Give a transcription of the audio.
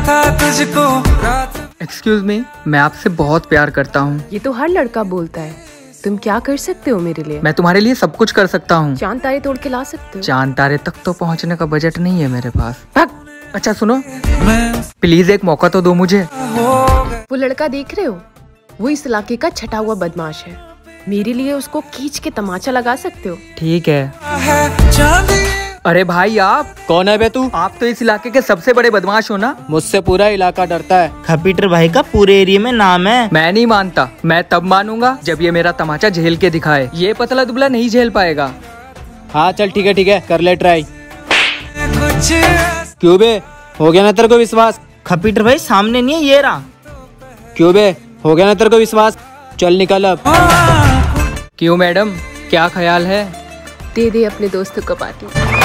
था तुझको रात। एक्सक्यूज मी, मैं आपसे बहुत प्यार करता हूँ। ये तो हर लड़का बोलता है। तुम क्या कर सकते हो मेरे लिए? मैं तुम्हारे लिए सब कुछ कर सकता हूँ। चांद तारे तोड़ के ला सकते हो? चांद तारे तक तो पहुँचने का बजट नहीं है मेरे पास। भाग। अच्छा सुनो, प्लीज एक मौका तो दो मुझे। वो लड़का देख रहे हो, वो इस इलाके का छटा हुआ बदमाश है। मेरे लिए उसको खींच के तमाचा लगा सकते हो? ठीक है। अरे भाई आप कौन है बे तू? आप तो इस इलाके के सबसे बड़े बदमाश हो ना। मुझसे पूरा इलाका डरता है। खपीटर भाई का पूरे एरिया में नाम है। मैं नहीं मानता। मैं तब मानूंगा जब ये मेरा तमाचा झेल के दिखाए। ये पतला दुबला नहीं झेल पाएगा। हाँ चल ठीक है, कर ले ट्राई। क्यों बे, हो गया ना तेरे को विश्वास? खपीटर भाई सामने नहीं है, ये रहा। क्यों बे, हो गया ना तेरे को विश्वास? चल निकल अब। क्यों मैडम, क्या ख्याल है? दे दे अपने दोस्तों को पार्टी।